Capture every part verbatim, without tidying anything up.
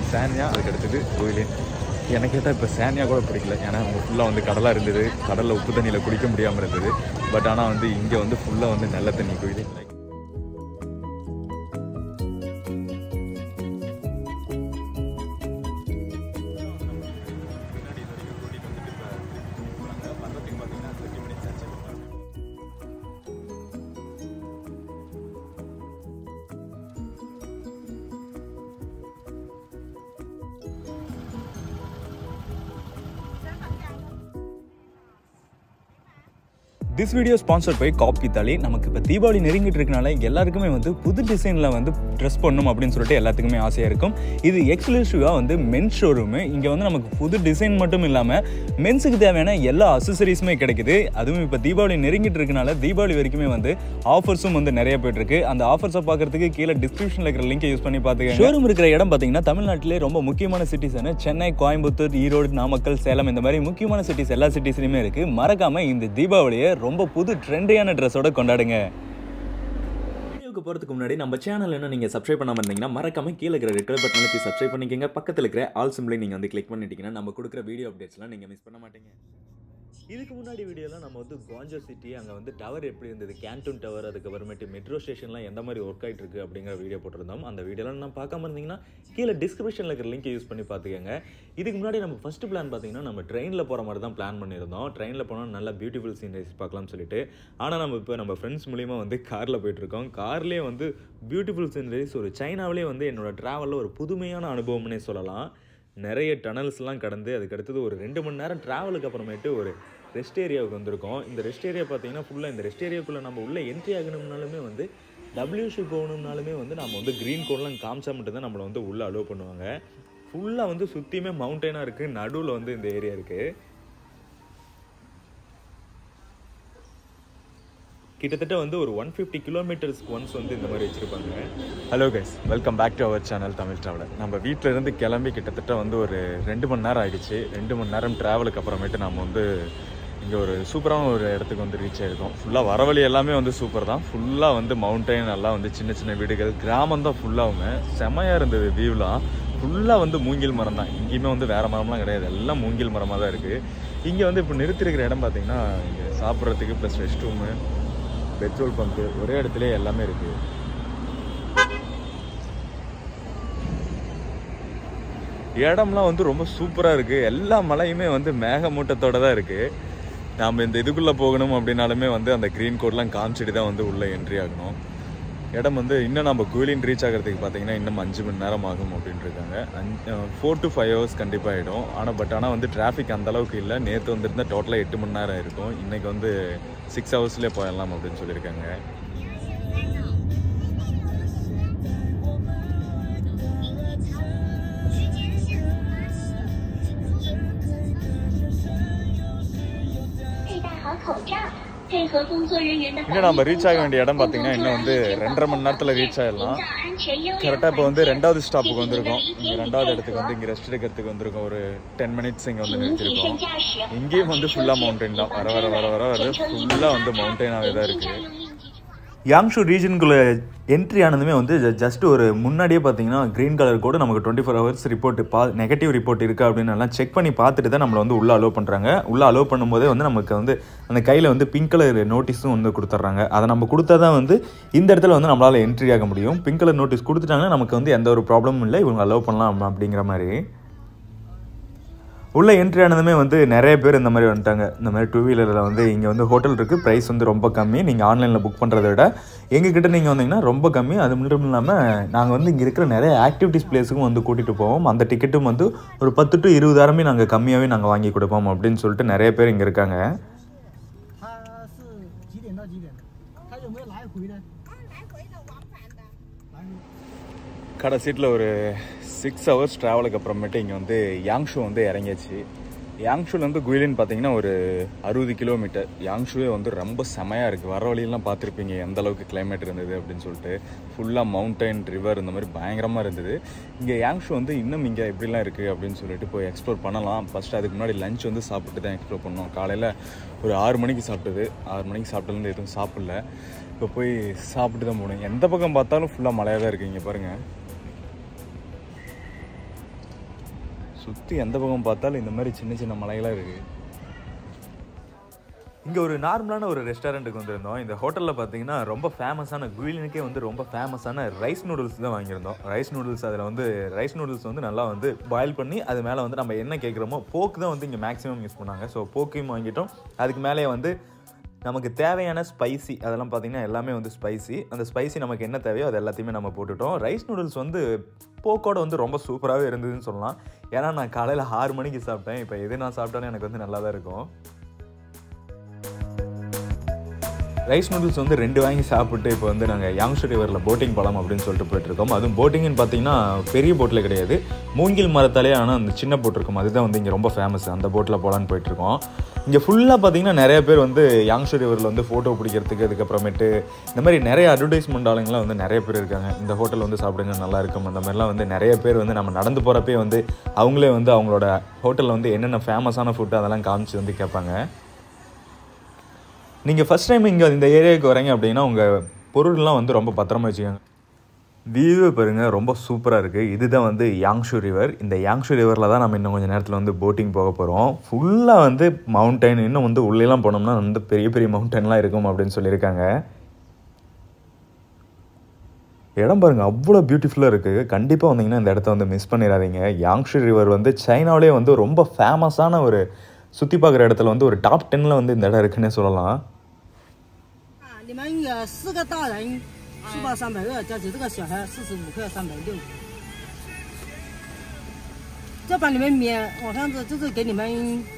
சானியா, அதுக்கு அடுத்தது குயிலின். எனக்கு கேட்டால் இப்போ சானியா கூட பிடிக்கல, ஏன்னா அவங்க ஃபுல்லாக வந்து கடலாக இருந்தது, கடலில் உப்பு தண்ணியில் குடிக்க முடியாமல் இருந்தது. பட் ஆனால் வந்து இங்கே வந்து ஃபுல்லாக வந்து நல்ல தண்ணி குயிலின். This video sponsored by coffee தாலி. நமக்கு இப்போ தீபாவளி நெருங்கிட்டு இருக்கனால எல்லாருக்குமே வந்து புது டிசைனில் வந்து ட்ரெஸ் பண்ணணும் அப்படின்னு சொல்லிட்டு எல்லாத்துக்குமே ஆசையாக இருக்கும். இது எக்ஸ்க்ளூசிவாக வந்து மென்ஸ் ஷோரூமு. இங்கே வந்து நமக்கு புது டிசைன் மட்டும் இல்லாமல் மென்ஸுக்கு தேவையான எல்லா அசசரிஸுமே கிடைக்குது. அதுவும் இப்போ தீபாவளி நெருங்கிட்டு இருக்கனால தீபாவளி வரைக்குமே வந்து ஆஃபர்ஸும் வந்து நிறைய போயிட்டுருக்கு. அந்த ஆஃபர்ஸை பார்க்குறதுக்கு கீழே டிஸ்கிரிப்ஷனில் இருக்கிற லிங்கை யூஸ் பண்ணி பார்த்துக்கோங்க. ஷோரூம் இருக்கிற இடம் பார்த்தீங்கன்னா தமிழ்நாட்டிலே ரொம்ப முக்கியமான சிட்டிஸான சென்னை, கோயம்புத்தூர், ஈரோடு, நாமக்கல், சேலம், இந்த மாதிரி முக்கியமான சிட்டிஸ் எல்லா சிட்டிஸ்லையுமே இருக்குது. மறக்காமல் இந்த தீபாவளியை ரொம்ப புது ட்ரெண்டியான ட்ரெஸ்ஸோட கொண்டாடுங்க. வீடியோக்கு போகிறதுக்கு முன்னாடி நம்ம சேனல் என்ன நீங்கள் சப்ஸ்கிரைப் பண்ணாமல் இருந்தீங்கன்னா மறக்காம கீழே இருக்கிற ரெட் கலர் பட்டனை கிளிக் சப்ஸ்கிரைப் பண்ணிக்கோங்க. பக்கத்தில் இருக்கிற ஆல் சிம்பிளை நீங்கள் வந்து கிளிக் பண்ணிட்டீங்கன்னா நம்ம கொடுக்குற வீடியோ அப்டேட்ஸ்லாம் நீங்கள் மிஸ் பண்ண மாட்டீங்க. இதுக்கு முன்னாடி வீடியோலாம் நம்ம வந்து குவாஞ்சோ சிட்டி, அங்கே வந்து டவர் எப்படி இருந்தது, கேண்டூன் டவர், அதுக்கப்புறமேட்டு மெட்ரோ ஸ்டேஷன்லாம் எந்த மாதிரி ஒர்க் ஆகிட்டு இருக்கு அப்படிங்கிற வீடியோ போட்டிருந்தோம். அந்த வீடியோலாம் நான் பார்க்காம இருந்தீங்கன்னா கீழே டிஸ்கிரிப்ஷனில் இருக்கிற லிங்கை யூஸ் பண்ணி பார்த்துக்கோங்க. இதுக்கு முன்னாடி நம்ம ஃபஸ்ட்டு பிளான் பார்த்தீங்கன்னா நம்ம ட்ரெயினில் போகிற மாதிரி தான் பிளான் பண்ணியிருந்தோம். ட்ரெயினில் போனால் நல்லா பியூட்டிஃபுல் சீனரிஸ் பார்க்கலாம்னு சொல்லிட்டு. ஆனால் நம்ம இப்போ நம்ம ஃப்ரெண்ட்ஸ் மூலிமா வந்து காரில் போயிட்டுருக்கோம். கார்லேயே வந்து பியூட்டிஃபுல் சீனரிஸ், ஒரு சைனாவிலே வந்து என்னோட ட்ராவலில் ஒரு புதுமையான அனுபவம்னே சொல்லலாம். நிறைய டனல்ஸ்லாம் கடந்து அதுக்கடுத்தது ஒரு ரெண்டு மணி நேரம் ட்ராவலுக்கு அப்புறமேட்டு ஒரு ரெஸ்ட் ஏரியாவுக்கு வந்திருக்கோம். இந்த ரெஸ்ட் ஏரியா பார்த்தீங்கன்னா ஃபுல்லாக இந்த ரெஸ்ட் ஏரியாவுக்குள்ளே நம்ம உள்ளே என்ட்ரி ஆகணும்னாலுமே வந்து டபிள்யூசி போகணும்னாலுமே வந்து நம்ம வந்து க்ரீன் கோட்லாம் காமிச்சா மட்டும்தான் நம்மளை வந்து உள்ளே அலோவ் பண்ணுவாங்க. ஃபுல்லாக வந்து சுற்றியுமே மவுண்டெயினாக இருக்குது, நடுவில் வந்து இந்த ஏரியா இருக்குது. கிட்டத்தட்ட வந்து ஒரு ஒன் ஃபிஃப்டி கிலோமீட்டர்ஸ்க்கு ஒன்ஸ் வந்து இந்த மாதிரி வச்சுருப்பாங்க. Hello guys, welcome back to our channel Tamil traveller. நம்ம வீட்டில் இருந்து கிளம்பி கிட்டத்தட்ட வந்து ஒரு ரெண்டு மணி நேரம் ஆகிடுச்சு. ரெண்டு மணி நேரம் ட்ராவலுக்கு அப்புறமேட்டு நம்ம வந்து இங்கே ஒரு சூப்பரான ஒரு இடத்துக்கு வந்து ரீச் ஆகிருக்கோம். ஃபுல்லாக வரவழி எல்லாமே வந்து சூப்பர் தான். ஃபுல்லாக வந்து மவுண்டைன், எல்லாம் வந்து சின்ன சின்ன வீடுகள், கிராமம் தான் ஃபுல்லாகவுமே. செம்மையாக இருந்தது வியூலாம். ஃபுல்லாக வந்து மூங்கில் மரம் தான். இங்கேயுமே வந்து வேறு மரம்லாம் கிடையாது, எல்லாம் மூங்கில் மரமாக தான் இருக்குது. இங்கே வந்து இப்போ நிறுத்திருக்கிற இடம் பார்த்திங்கன்னா இங்கே சாப்பிட்றதுக்கு plus rest room, petrol pump ஒரே இடத்துல எல்லாமே இருக்குது. இடம்லாம் வந்து ரொம்ப சூப்பராக இருக்குது. எல்லா மலையுமே வந்து மேகமூட்டத்தோடு தான் இருக்குது. நாம் இந்த இதுக்குள்ளே போகணும் அப்படின்னாலுமே வந்து அந்த க்ரீன் கோட்லாம் காமிச்சிட்டு தான் வந்து உள்ளே என்ட்ரி ஆகணும். இடம் வந்து இன்னும் நம்ம குயிலின் ரீச் ஆகிறதுக்கு பார்த்தீங்கன்னா இன்னும் அஞ்சு மணி நேரம் ஆகும் அப்படின்ட்டு இருக்காங்க. அஞ்சு ஃபோர் டு ஃபைவ் ஹவர்ஸ் கண்டிப்பாக ஆகிடும். ஆனால் பட் ஆனால் வந்து டிராஃபிக் அந்தளவுக்கு இல்லை. நேற்று வந்துருந்தால் டோட்டலாக எட்டு மணி நேரம் இருக்கும். இன்றைக்கி வந்து சிக்ஸ் ஹவர்ஸ்லேயே போயிடலாம் அப்படின்னு சொல்லியிருக்காங்க. இன்னும் நம்ம ரீச் ஆக வேண்டிய இடம் பார்த்தீங்கன்னா இன்னும் வந்து ரெண்டரை மணி நேரத்தில் ரீச் ஆகிடலாம். கரெக்டாக இப்போ வந்து ரெண்டாவது ஸ்டாப்புக்கு வந்திருக்கோம். இங்கே ரெண்டாவது இடத்துக்கு வந்து இங்கே ரெஸ்ட் எடுக்கிறதுக்கு வந்திருக்கோம். ஒரு டென் மினிட்ஸ் இங்கே வந்து நிறுத்திருக்கோம். இங்கேயும் வந்து ஃபுல்லாக மவுண்டைன் தான். வர வர வர வர வர ஃபுல்லாக வந்து மவுண்டைனாகவே தான் இருக்குது. யாங்ஷு ரீஜனுக்குள்ளே என்ட்ரி ஆனதுமே வந்து ஜஸ்ட் ஒரு முன்னாடியே பார்த்தீங்கன்னா க்ரீன் கலர் கோடு நமக்கு டுவெண்ட்டி ஃபோர் ஹவர்ஸ் ரிப்போர்ட் பா நெகட்டிவ் ரிப்போர்ட் இருக்குது அப்படின்னு எல்லாம் செக் பண்ணி பார்த்துட்டு தான் நம்மளை வந்து உள்ளே அலோவ் பண்ணுறாங்க. உள்ளே அலோவ் பண்ணும்போதே வந்து நமக்கு வந்து அந்த கையில் வந்து பிங்க் கலர் நோட்டீஸும் வந்து கொடுத்துட்றாங்க. அதை நம்ம கொடுத்தா தான் வந்து இந்த இடத்துல வந்து நம்மளால் என்ட்ரி ஆக முடியும். பிங்க் கலர் நோட்டீஸ் கொடுத்துட்டாங்கன்னா நமக்கு வந்து எந்த ஒரு ப்ராப்ளமும் இல்லை, இவங்க அலோவ் பண்ணலாம் அப்படிங்கிற மாதிரி. உள்ளே என்ட்ரி ஆனதுமே வந்து நிறைய பேர் இந்த மாதிரி வந்துட்டாங்க. இந்த மாதிரி டூ வீலரில் வந்து இங்கே வந்து ஹோட்டல் இருக்குது, ப்ரைஸ் வந்து ரொம்ப கம்மி. நீங்கள் ஆன்லைனில் புக் பண்ணுறத விட எங்ககிட்ட நீங்கள் வந்தீங்கன்னா ரொம்ப கம்மி. அது மட்டும் இல்லாமல் நாங்கள் வந்து இங்கே இருக்கிற நிறைய ஆக்டிவிட்டிஸ் பிளேஸுக்கும் வந்து கூட்டிகிட்டு போவோம். அந்த டிக்கெட்டும் வந்து ஒரு பத்து டு இருபதாயிரமே நாங்கள் கம்மியாகவே நாங்கள் வாங்கி கொடுப்போம் அப்படின்னு சொல்லிட்டு நிறைய பேர் இங்கே இருக்காங்க. கடை சீட்டில் ஒரு சிக்ஸ் ஹவர்ஸ் ட்ராவலுக்கு அப்புறமேட்டு இங்கே வந்து யாங்ஷு வந்து இறங்கியாச்சு. யாங்ஷுலேருந்து குயிலின் பார்த்தீங்கன்னா ஒரு அறுபது கிலோமீட்டர். யாங்ஷுவே வந்து ரொம்ப செமையாக இருக்குது. வர வழியெல்லாம் பார்த்துருப்பீங்க எந்த அளவுக்கு கிளைமேட் இருந்தது அப்படின்னு சொல்லிட்டு. ஃபுல்லாக மவுண்டைன், ரிவர் இந்த மாதிரி பயங்கரமாக இருந்தது. இங்கே யாங்ஷு வந்து இன்னும் இங்கே எப்படிலாம் இருக்குது அப்படின்னு சொல்லிட்டு போய் எக்ஸ்ப்ளோர் பண்ணலாம். ஃபஸ்ட்டு அதுக்கு முன்னாடி லஞ்ச் வந்து சாப்பிட்டு தான் எக்ஸ்ப்ளோர் பண்ணோம். காலையில் ஒரு ஆறு மணிக்கு சாப்பிட்டது. ஆறு மணிக்கு சாப்பிட்டதுலேருந்து எதுவும் சாப்பிடல. இப்போ போய் சாப்பிட்டு தான் போகணும். எந்த பக்கம் பார்த்தாலும் ஃபுல்லாக மழையாக தான் இருக்குது. இங்கே பாருங்கள், சுற்றி எந்த பக்கம் பார்த்தாலும் இந்த மாதிரி சின்ன சின்ன மலைகளாக இருக்குது. இங்கே ஒரு நார்மலான ஒரு ரெஸ்டாரண்ட்டுக்கு வந்திருந்தோம். இந்த ஹோட்டலில் பார்த்தீங்கன்னா ரொம்ப ஃபேமஸான குயிலினுக்கே வந்து ரொம்ப ஃபேமஸான ரைஸ் நூடுல்ஸ் தான் வாங்கியிருந்தோம். ரைஸ் நூடுல்ஸ் அதில் வந்து ரைஸ் நூடுல்ஸ் வந்து நல்லா வந்து பாயில் பண்ணி அது மேலே வந்து நம்ம என்ன கேட்குறோமோ போக்கு தான் வந்து இங்கே மேக்ஸிமம் யூஸ் பண்ணாங்க. ஸோ போக்கையும் வாங்கிட்டோம். அதுக்கு மேலே வந்து நமக்கு தேவையான ஸ்பைசி அதெல்லாம் பார்த்திங்கன்னா எல்லாமே வந்து ஸ்பைசி. அந்த ஸ்பைசி நமக்கு என்ன தேவையோ அது எல்லாத்தையுமே நம்ம போட்டுட்டோம். ரைஸ் நூடுல்ஸ் வந்து போக்கோட வந்து ரொம்ப சூப்பராகவே இருந்ததுன்னு சொல்லலாம். ஏன்னா நான் காலையில் ஆறு மணிக்கு சாப்பிட்டேன். இப்போ எது நான் சாப்பிட்டாலும் எனக்கு வந்து நல்லா தான் இருக்கும். ரைஸ் நூடுல்ஸ் வந்து ரெண்டு வாங்கி சாப்பிட்டு இப்போ வந்து நாங்கள் யாங்ஷு ரிவரில் போட்டிங் போகலாம் அப்படின்னு சொல்லிட்டு போயிட்டுருக்கோம். அதுவும் போட்டிங்னு பார்த்தீங்கன்னா பெரிய போட்டில் கிடையாது, மூங்கில் மரத்தாலே ஆனால் அந்த சின்ன போட் இருக்கும், அதுதான் வந்து இங்கே ரொம்ப ஃபேமஸ். அந்த போட்டில் போகலான்னு போயிட்டுருக்கோம். இங்கே ஃபுல்லாக பார்த்தீங்கன்னா நிறைய பேர் வந்து யாங்ஷு ரிவரில் வந்து ஃபோட்டோ பிடிக்கிறதுக்கு, அதுக்கப்புறமேட்டு இந்த மாதிரி நிறைய அட்வர்டைஸ்மெண்ட் ஆளுங்களாம் வந்து நிறைய பேர் இருக்காங்க. இந்த ஹோட்டல் வந்து சாப்பிடுங்க நல்லா இருக்கும் அந்த மாதிரிலாம் வந்து நிறைய பேர் வந்து நம்ம நடந்து போகிறப்பே வந்து அவங்களே வந்து அவங்களோட ஹோட்டலில் வந்து என்னென்ன ஃபேமஸான ஃபுட்டு அதெல்லாம் காமிச்சு வந்து கேட்பாங்க. நீங்கள் ஃபஸ்ட் டைம் இங்கே இந்த ஏரியாவுக்கு வரீங்க அப்படின்னா உங்கள் பொருள்லாம் வந்து ரொம்ப பத்திரமா வச்சுக்கோங்க. வியூவே பாருங்கள், ரொம்ப சூப்பராக இருக்குது. இதுதான் வந்து யாங்ஷு ரிவர். இந்த யாங்ஷு ரிவரில் தான் நம்ம இன்னும் கொஞ்சம் நேரத்தில் வந்து போட்டிங் போக போகிறோம். ஃபுல்லாக வந்து மவுண்டைன், இன்னும் வந்து உள்ளேலாம் போனோம்னா வந்து பெரிய பெரிய மவுண்டன்லாம் இருக்கும் அப்படின்னு சொல்லியிருக்காங்க. இடம் பாருங்கள் அவ்வளோ பியூட்டிஃபுல்லாக இருக்குது. கண்டிப்பாக வந்தீங்கன்னா இந்த இடத்த வந்து மிஸ் பண்ணிடாதீங்க. யாங்ஷு ரிவர் வந்து சைனாவிலே வந்து ரொம்ப ஃபேமஸான ஒரு சுற்றி பார்க்குற இடத்துல வந்து ஒரு டாப் டென்னில் வந்து இந்த இடம் இருக்குன்னே சொல்லலாம். 你们也四个大人是吧？三百二，加起这个小孩四十五克，三百六。这把你们免，我看这这是给你们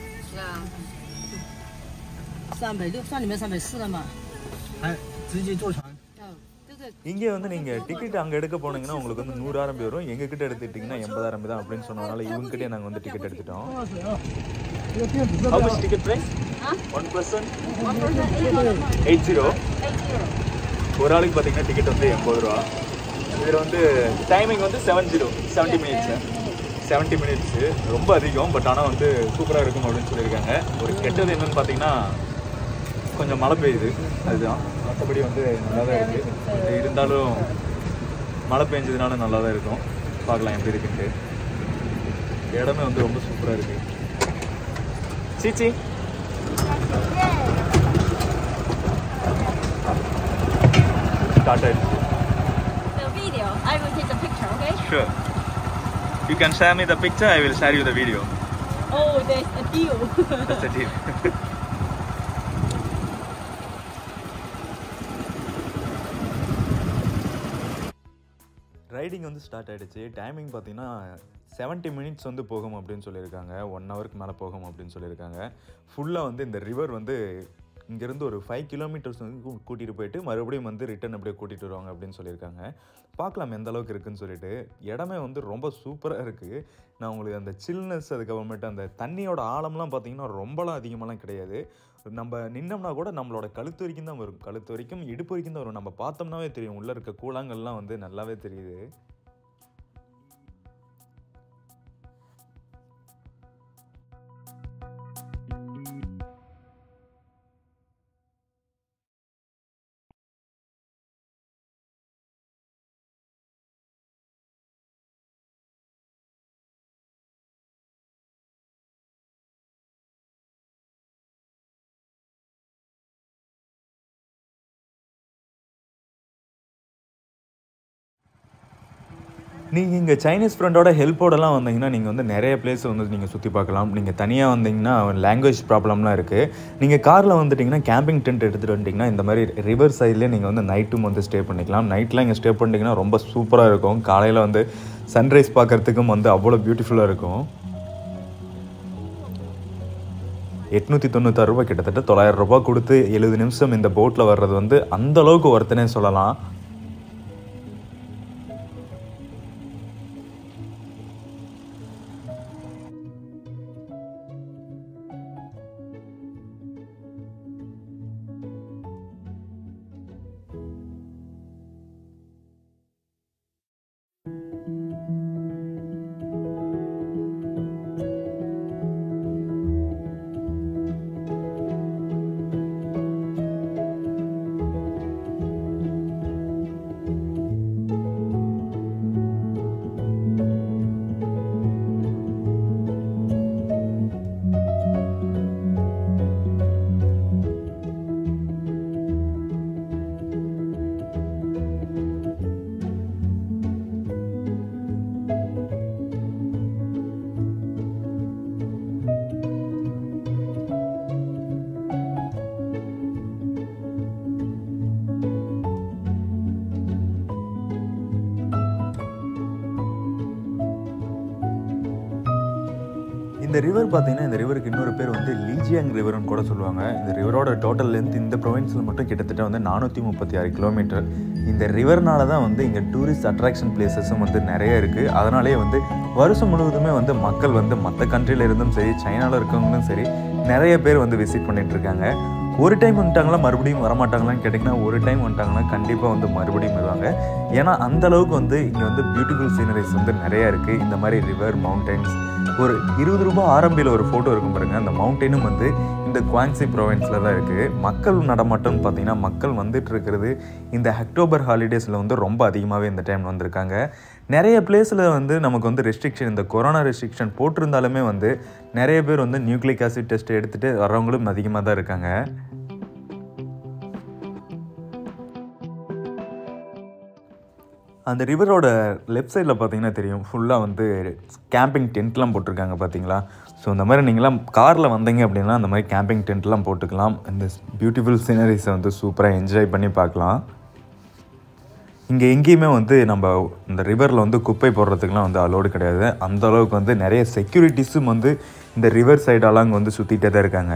三百六，算你们三百四了嘛？还直接坐船。 இங்கே வந்து நீங்கள் டிக்கெட் அங்கே எடுக்க போனீங்கன்னா உங்களுக்கு வந்து நூறு ஆரம்பி வரும். எங்ககிட்ட எடுத்துக்கிட்டிங்கன்னா எண்பது ஆரம்பி தான் அப்படின்னு சொன்னதுனால இவங்ககிட்டே நாங்கள் வந்து டிக்கெட் எடுத்துட்டோம். How much ticket price? One person? Eight zero. ஒரு ஆளுக்கு பார்த்தீங்கன்னா டிக்கெட் வந்து எண்பது ரூபா. இதில் வந்து டைமிங் வந்து seven zero seventy minutes seventy minutes ரொம்ப அதிகம். பட் ஆனால் வந்து சூப்பராக இருக்கும் அப்படின்னு சொல்லியிருக்காங்க. ஒரு கெட்டது என்னன்னு பார்த்தீங்கன்னா கொஞ்சம் மழை பெய்யுது, அதுதான். மற்றபடி வந்து நல்லா தான் இருக்குது. இருந்தாலும் மழை பெஞ்சதுனால நல்லா தான் இருக்கும். பார்க்கலாம் எப்படி இருக்குன்ட்டு. இடமே வந்து ரொம்ப சூப்பராக இருக்குது. சீச்சி started. The video. I will take the picture, okay? Sure. You can share me the picture, I will share you the video. Oh, there's a deal. That's the deal. Riding வந்து ஸ்டார்ட் ஆகிடுச்சு. Timing பார்த்தீங்கன்னா seventy minutes வந்து போகும் அப்படின்னு சொல்லியிருக்காங்க. One ஹவருக்கு மேலே போகும் அப்படின்னு சொல்லியிருக்காங்க. ஃபுல்லாக வந்து இந்த ரிவர் வந்து இங்கேருந்து ஒரு ஃபைவ் கிலோமீட்டர்ஸ் வந்து கூட்டிகிட்டு போயிட்டு மறுபடியும் வந்து ரிட்டன் அப்படியே கூட்டிகிட்டு வருவாங்க அப்படின்னு சொல்லியிருக்காங்க. பார்க்கலாம் எந்த அளவுக்கு இருக்குதுன்னு சொல்லிட்டு. இடமே வந்து ரொம்ப சூப்பராக இருக்குது. நான் உங்களுக்கு அந்த சில்னஸ், அதுக்கப்புறமேட்டு அந்த தண்ணியோட ஆழம்லாம் பார்த்தீங்கன்னா ரொம்பலாம் அதிகமாகலாம் கிடையாது. நம்ம நின்னோம்னா கூட நம்மளோட கழுத்து வரைக்கும் தான் வரும். கழுத்து வரைக்கும் இடுப்பு வரைக்கும் தான் வரும். நம்ம பார்த்தோம்னாவே தெரியும் உள்ளே இருக்க கூழாங்கல்லாம் வந்து நல்லாவே தெரியுது. நீங்கள் இங்கே சைனீஸ் ஃப்ரெண்டோட ஹெல்ப்போடலாம் வந்தீங்கன்னா நீங்கள் வந்து நிறைய பிளேஸ் வந்து நீங்கள் சுற்றி பார்க்கலாம். நீங்கள் தனியாக வந்தீங்கன்னா லாங்குவேஜ் ப்ராப்ளம்லாம் இருக்குது. நீங்கள் காரில் வந்துட்டிங்கன்னா கேம்பிங் டென்ட் எடுத்துகிட்டு வந்துட்டிங்கன்னா இந்த மாதிரி ரிவர் சைட்லேயே நீங்கள் வந்து நைட்டும் வந்து ஸ்டே பண்ணிக்கலாம். நைட்லாம் இங்கே ஸ்டே பண்ணிட்டீங்கன்னா ரொம்ப சூப்பராக இருக்கும். காலையில் வந்து சன்ரைஸ் பார்க்குறதுக்கும் வந்து அவ்வளோ பியூட்டிஃபுல்லாக இருக்கும். எட்நூற்றி தொண்ணூத்தாறு ரூபாய் கிட்டத்தட்ட தொள்ளாயிரம் ரூபாய் கொடுத்து எழுபது நிமிஷம் இந்த போட்டில் வர்றது வந்து அந்தளவுக்கு ஒருத்தனே சொல்லலாம். இந்த ரிவர் பார்த்தீங்கன்னா இந்த ரிவருக்கு இன்னொரு பேர் வந்து லீஜியாங் ரிவர்னு கூட சொல்லுவாங்க. இந்த ரிவரோட டோட்டல் லென்த் இந்த ப்ரொவின்ஸில் மட்டும் கிட்டத்தட்ட வந்து நானூற்றி முப்பத்தி ஆறு கிலோமீட்டர். இந்த ரிவர்னால தான் வந்து இங்கே டூரிஸ்ட் அட்ராக்ஷன் பிளேசஸும் வந்து நிறைய இருக்குது. அதனாலே வந்து வருஷம் முழுவதுமே வந்து மக்கள் வந்து மற்ற கண்ட்ரியில் இருந்தும் சரி, சைனாவில் இருக்கவங்களும் சரி, நிறைய பேர் வந்து விசிட் பண்ணிகிட்ருக்காங்க. ஒரு டைம் வந்துட்டாங்களா மறுபடியும் வரமாட்டாங்களான்னு கேட்டிங்கன்னா, ஒரு டைம் வந்துட்டாங்கன்னா கண்டிப்பாக வந்து மறுபடியும் வருவாங்க. ஏன்னா அந்தளவுக்கு வந்து இங்கே வந்து பியூட்டிஃபுல் சீனரிஸ் வந்து நிறையா இருக்குது. இந்த மாதிரி ரிவர், மவுண்டன்ஸ், ஒரு இருபது ரூபாய் ஆரம்பியில் ஒரு ஃபோட்டோ இருக்கும் பாருங்கள். அந்த மவுண்டனும் வந்து இந்த குவாங்ஸி ப்ரொவின்ஸில் தான் இருக்குது. மக்கள் நடமாட்டம்னு பார்த்தீங்கன்னா மக்கள் வந்துட்டு இருக்கிறது இந்த அக்டோபர் ஹாலிடேஸில் வந்து ரொம்ப அதிகமாகவே இந்த டைம் வந்திருக்காங்க. நிறைய பிளேஸில் வந்து நமக்கு வந்து ரெஸ்ட்ரிக்ஷன், இந்த கொரோனா ரெஸ்ட்ரிக்ஷன் போட்டிருந்தாலுமே வந்து நிறைய பேர் வந்து நியூக்ளிக் ஆசிட் டெஸ்ட் எடுத்துகிட்டு வர்றவங்களும் அதிகமாக தான் இருக்காங்க. அந்த ரிவரோட லெஃப்ட் சைடில் பார்த்தீங்கன்னா தெரியும், ஃபுல்லாக வந்து கேம்பிங் டென்ட்லாம் போட்டிருக்காங்க பார்த்தீங்களா. ஸோ இந்த மாதிரி நீங்களாம் காரில் வந்தீங்க அப்படின்னா அந்த மாதிரி கேம்பிங் டென்ட்லாம் போட்டுக்கலாம். இந்த பியூட்டிஃபுல் சீனரிஸை வந்து சூப்பராக என்ஜாய் பண்ணி பார்க்கலாம். இங்கே எங்கேயுமே வந்து நம்ம இந்த ரிவரில் வந்து குப்பை போடுறதுக்குலாம் வந்து அலோடு கிடையாது. அந்தளவுக்கு வந்து நிறைய செக்யூரிட்டிஸும் வந்து இந்த ரிவர் சைடெல்லாம் அங்கே வந்து சுற்றிகிட்டே தான் இருக்காங்க.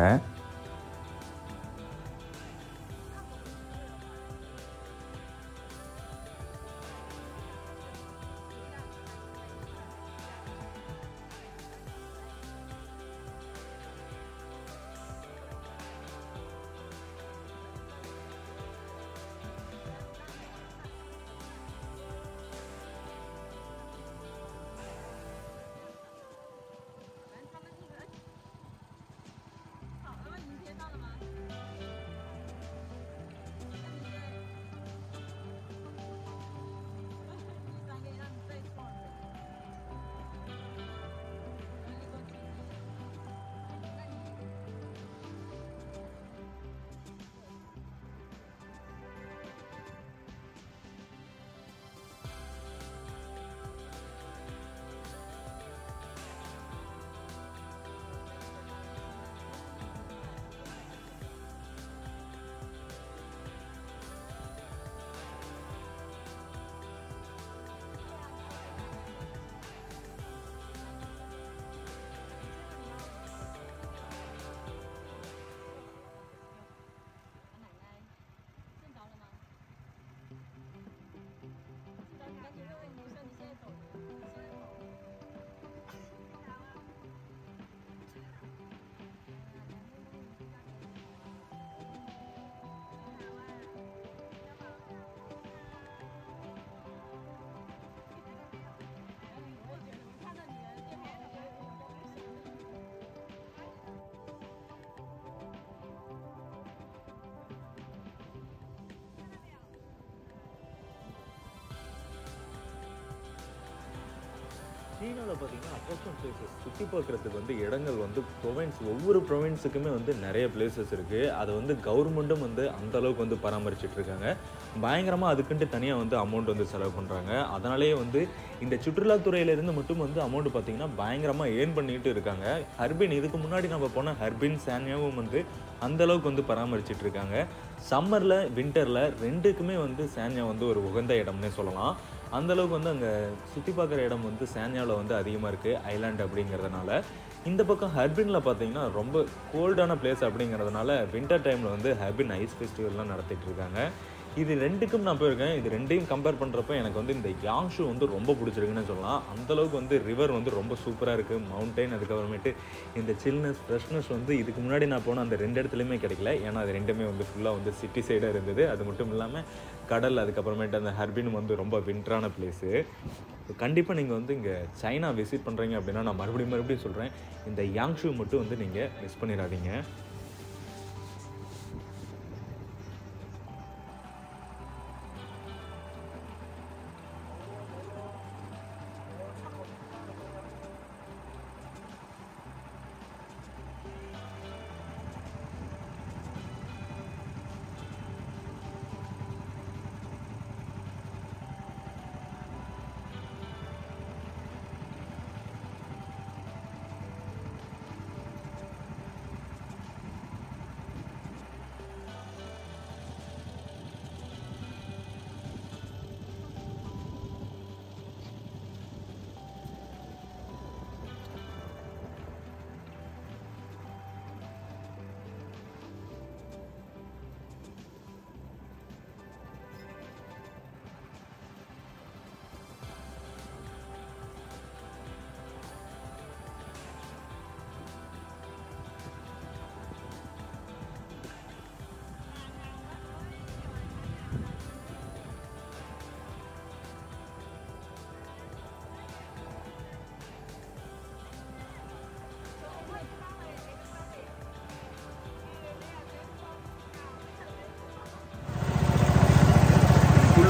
சீனாவில் பார்த்தீங்கன்னா அட்ராக்ஷன் பிளேசஸ் சுற்றி பார்க்குறதுக்கு வந்து இடங்கள் வந்து ப்ரொவின்ஸ், ஒவ்வொரு ப்ரொவின்ஸுக்குமே வந்து நிறைய பிளேசஸ் இருக்குது. அதை வந்து கவர்மெண்ட்டும் வந்து அந்தளவுக்கு வந்து பராமரிச்சிட்ருக்காங்க. பயங்கரமாக அதுக்குன்ட்டு தனியாக வந்து அமௌண்ட் வந்து செலவு பண்ணுறாங்க. அதனாலேயே வந்து இந்த சுற்றுலாத்துறையிலேருந்து மட்டும் வந்து அமௌண்ட் பார்த்திங்கன்னா பயங்கரமாக ஏர்ன் பண்ணிட்டு இருக்காங்க. ஹர்பின், இதுக்கு முன்னாடி நம்ம போன ஹர்பின், சான்யாவும் வந்து அந்தளவுக்கு வந்து பராமரிச்சிட்ருக்காங்க. சம்மரில், வின்டரில் ரெண்டுக்குமே வந்து சான்யா வந்து ஒரு உகந்த இடம்னே சொல்லலாம். அந்தளவுக்கு வந்து அங்கே சுற்றி பார்க்குற இடம் வந்து சான்யாவில் வந்து அதிகமாக இருக்குது, ஐலாண்ட் அப்படிங்கிறதுனால. இந்த பக்கம் ஹர்பினில் பார்த்தீங்கன்னா ரொம்ப கோல்டான பிளேஸ் அப்படிங்கிறதுனால வின்டர் டைமில் வந்து ஹர்பின் ஐஸ் ஃபெஸ்டிவல்லாம் நடத்திட்டு இருக்காங்க. இது ரெண்டுக்கும் நான் போயிருக்கேன். இது ரெண்டையும் கம்பேர் பண்ணுறப்ப எனக்கு வந்து இந்த யாங்ஷு வந்து ரொம்ப பிடிச்சிருக்குன்னு சொல்லலாம். அந்தளவுக்கு வந்து ரிவர் வந்து ரொம்ப சூப்பராக இருக்குது. மவுண்டைன், அதுக்கப்புறமேட்டு இந்த சில்னஸ், ஃப்ரெஷ்னஸ் வந்து இதுக்கு முன்னாடி நான் போன அந்த ரெண்டு இடத்துலையுமே கிடைக்கல. ஏன்னா அது ரெண்டுமே வந்து ஃபுல்லாக வந்து சிட்டி சைடாக இருந்தது. அது மட்டும் இல்லாமல் கடல், அதுக்கப்புறமேட்டு அந்த ஹர்பின் வந்து ரொம்ப வின்டரான பிளேஸு. கண்டிப்பாக நீங்கள் வந்து இங்கே சைனா விசிட் பண்ணுறீங்க அப்படின்னா நான் மறுபடியும் மறுபடியும் சொல்கிறேன், இந்த யாங்ஷு மட்டும் வந்து நீங்கள் மிஸ் பண்ணிடாதீங்க.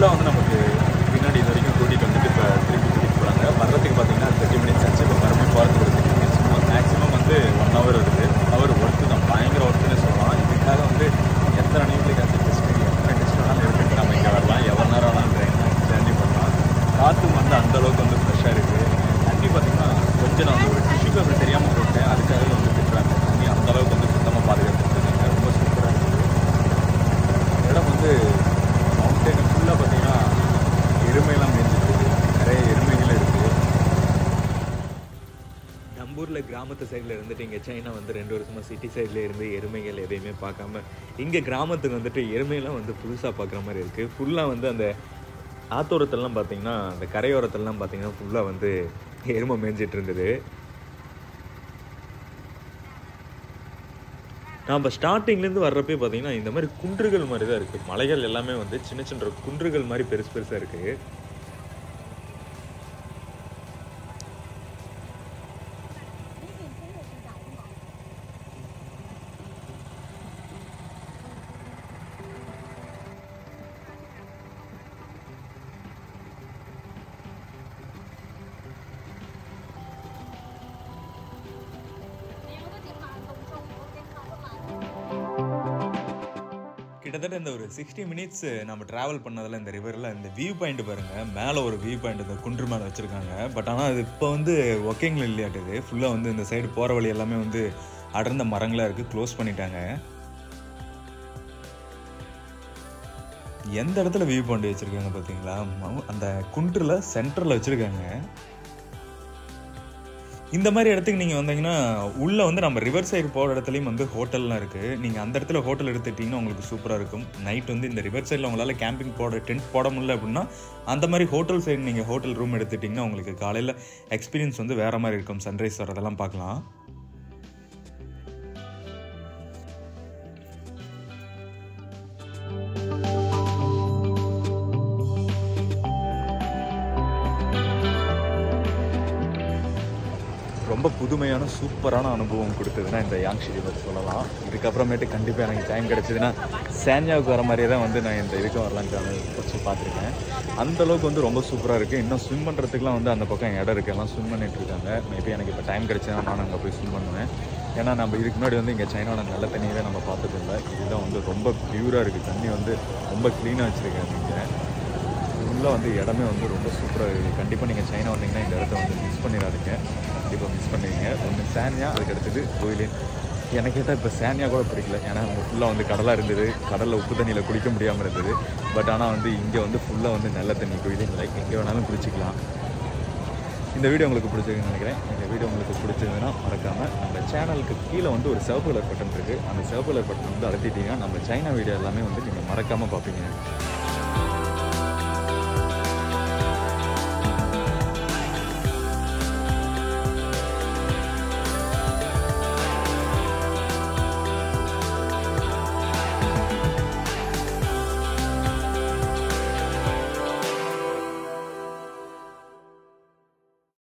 ஃபுல்லாக வந்து நமக்கு பின்னாடி இது வரைக்கும் கூட்டிகிட்டு வந்துட்டு இப்போ திருப்பி கூட்டிகிட்டு போகிறாங்க. வர்றதுக்கு பார்த்தீங்கன்னா தேர்ட்டி மினிட்ஸ் ஆச்சு. இப்போ மறுபடியும் போகிறதுக்கு ஒரு தேர்ட்டி மினிட்ஸ் மேக்ஸிமம் வந்து ஒன் ஹவர் இருக்குது. ஹவர் ஒர்த்து தான், பயங்கர ஒர்த்துன்னு சொல்லலாம். இதுக்காக வந்து எத்தனை நிமிஷத்துக்கு அந்த டெஸ்ட் எத்தனை டெஸ்ட் வேணாலும் எடுத்துகிட்டு நம்ம இங்கே வரலாம், எவ்வளோ நேரம் வேணாலும் ட்ரெயின் ஜேர்னி பண்ணலாம். காற்றும் வந்து அந்தளவுக்கு வந்து ஃப்ரெஷ்ஷாக இருக்குது. தண்ணி பார்த்திங்கன்னா கொஞ்சம் நான் வந்து ஒரு டிஷ்யூ பேப்பர் தெரியாமல் போட்டேன், அதுக்காக வந்து திட்டுறாங்க. தண்ணி அந்தளவுக்கு வந்து சுத்தமாக பாதுகாத்துருக்காங்க. ரொம்ப சூப்பராக இருக்குது. இடம் வந்து மவுண்டெயின் ஃபுல்லாக பார்த்திங்கன்னா எருமையெல்லாம் மேய்ஞ்சிட்டு நிறைய எருமைகள் இருக்குது. நம்ம ஊரில் கிராமத்து சைடில் இருந்துட்டு இங்கே சைனா வந்து ரெண்டு வருஷமாக சிட்டி சைடில் இருந்து எருமைகள் எதையுமே பார்க்காம இங்கே கிராமத்துக்கு வந்துட்டு எருமையெல்லாம் வந்து புதுசாக பார்க்குற மாதிரி இருக்குது. ஃபுல்லாக வந்து அந்த ஆத்தோரத்துலலாம் பார்த்தீங்கன்னா அந்த கரையோரத்துலலாம் பார்த்தீங்கன்னா ஃபுல்லாக வந்து எருமை மேய்ஞ்சிட்டு இருந்தது. நாம் ஸ்டார்டிங்லேருந்து வர்றப்பே பார்த்தீங்கன்னா இந்த மாதிரி குன்றுகள் மாதிரி தான் இருக்குது. மலைகள் எல்லாமே வந்து சின்ன சின்ன குன்றுகள் மாதிரி பெருசு பெருசாக இருக்குது. கிட்டத்தட்ட இந்த ஒரு சிக்ஸ்டி மினிட்ஸ் நம்ம ட்ராவல் பண்ணதில் இந்த ரிவரில் இந்த வியூ பாயிண்ட் பாருங்கள். மேலே ஒரு வியூ பாயிண்ட் இந்த குன்று மேலே வச்சுருக்காங்க. பட் ஆனால் அது இப்போ வந்து ஒர்க்கிங்கில் இல்லையாட்டுது. ஃபுல்லாக வந்து இந்த சைடு போகிற வழி எல்லாமே வந்து அடர்ந்த மரங்களாக இருக்குது, க்ளோஸ் பண்ணிட்டாங்க. எந்த இடத்துல வியூ பாயிண்ட் வச்சுருக்காங்க பார்த்தீங்களா? அந்த குன்றில் சென்டரில் வச்சுருக்காங்க. இந்த மாதிரி இடத்துக்கு நீங்கள் வந்தீங்கன்னா உள்ளே வந்து நம்ம ரிவர் சைடு போகிற இடத்துலையும் வந்து ஹோட்டல்லாம் இருக்குது. நீங்கள் அந்த இடத்துல ஹோட்டல் எடுத்துக்கிட்டிங்கன்னா உங்களுக்கு சூப்பராக இருக்கும். நைட் வந்து இந்த ரிவர் சைடில் உங்களால் கேம்பிங் போட டென்ட் போட முடியல அப்படின்னா அந்த மாதிரி ஹோட்டல் சைடு நீங்கள் ஹோட்டல் ரூம் எடுத்துட்டிங்கன்னா உங்களுக்கு காலையில் எக்ஸ்பீரியன்ஸ் வந்து வேறு மாதிரி இருக்கும். சன்ரைஸ் வரதெல்லாம் பார்க்கலாம். ரொம்ப புதுமையான சூப்பரான அனுபவம் கொடுத்ததுன்னா இந்த யாங்ஷி ரிவர் சொல்லலாம். இதுக்கப்புறமேட்டு கண்டிப்பாக எனக்கு டைம் கிடச்சிதுன்னா சான்யாவுக்கு வர மாதிரியே தான் வந்து நான் இந்த இதுக்கு வரலான்னு வச்சு பார்த்துருக்கேன். அந்தளவுக்கு வந்து ரொம்ப சூப்பராக இருக்குது. இன்னும் ஸ்விம் பண்ணுறதுக்குலாம் வந்து அந்த பக்கம் இடம் இருக்குது, எல்லாம் ஸ்விம் பண்ணிட்டு இருக்காங்க. மேபி எனக்கு இப்போ டைம் கிடச்சிதுன்னா நான் அங்கே போய் ஸ்விம் பண்ணுவேன். ஏன்னா நம்ம இதுக்கு முன்னாடி வந்து இங்கே சைனாவோட நல்ல தண்ணியவே நம்ம பார்த்ததில்லை. இதுதான் வந்து ரொம்ப ப்யூராக இருக்குது. தண்ணி வந்து ரொம்ப க்ளீனாக வச்சுருக்காங்க. இங்கே ஃபுல்லாக வந்து இடமே வந்து ரொம்ப சூப்பராக இருக்குது. கண்டிப்பாக நீங்கள் சைனா வந்தீங்கன்னா இந்த இடத்த வந்து மிஸ் பண்ணிடாதீங்க. கண்டிப்பாக மிஸ் பண்ணுவீங்க. ஒன்று சான்யா, அதுக்கு அடுத்தது கோயிலின். எனக்கு கேட்டால் இப்போ சான்யா கூட பிடிக்கல. ஏன்னா அங்கே ஃபுல்லாக வந்து கடலாக இருந்தது. கடலில் உப்பு தண்ணியில் குளிக்க முடியாமல் இருந்தது. பட் ஆனால் வந்து இங்கே வந்து ஃபுல்லாக வந்து நல்ல தண்ணி கோயிலின். லைக் எங்கே வேணாலும் குளிச்சிக்கலாம். இந்த வீடியோ உங்களுக்கு பிடிச்சிருக்குன்னு நினைக்கிறேன். இந்த வீடியோ உங்களுக்கு பிடிச்சிருந்ததுன்னா மறக்காமல் நம்ம சேனலுக்கு கீழே வந்து ஒரு சிவப்பு கலர் பட்டன் இருக்குது. அந்த சிவப்பு கலர் பட்டன் வந்து அழுத்திட்டீங்கன்னா நம்ம சைனா வீடியோ எல்லாமே வந்து நீங்கள் மறக்காமல் பார்ப்பீங்க.